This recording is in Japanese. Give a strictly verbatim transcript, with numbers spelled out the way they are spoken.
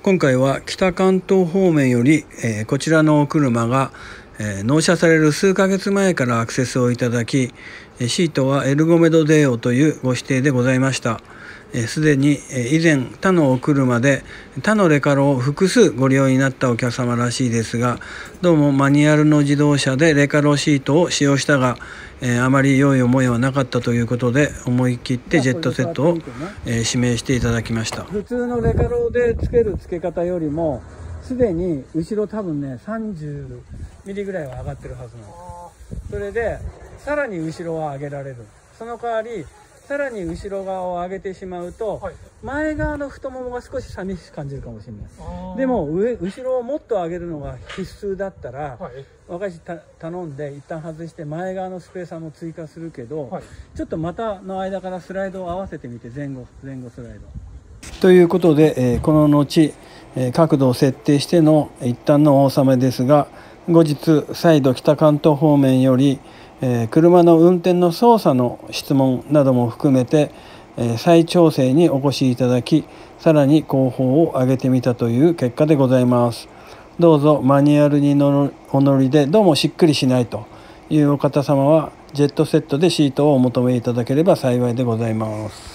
今回は北関東方面より、えー、こちらのお車が、えー、納車される数ヶ月前からアクセスをいただき、シートはエルゴメドデオというご指定でございました。すでに以前他のお車で他のレカロを複数ご利用になったお客様らしいですが、どうもマニュアルの自動車でレカロシートを使用したが、えー、あまり良い思いはなかったということで、思い切ってジェットセットを、えー、指名していただきました。普通のレカロでつける付け方よりもすでに後ろ多分ねさんじゅうミリぐらいは上がってるはずなんです。それでさらに後ろは上げられる。その代わりさらに後ろ側を上げてしまうと、はい、前側の太ももが少し寂しく感じるかもしれない。でも上後ろをもっと上げるのが必須だったら、はい、私た頼んで一旦外して前側のスペーサーも追加するけど、はい、ちょっと股の間からスライドを合わせてみて、前後前後スライドということで、えー、この後、えー、角度を設定しての一旦のお納めですが、後日再度北関東方面よりえー、車の運転の操作の質問なども含めて、えー、再調整にお越しいただき、さらに工法を上げてみたという結果でございます。どうぞマニュアルにお乗りでどうもしっくりしないというお方様はジェットセットでシートをお求めいただければ幸いでございます。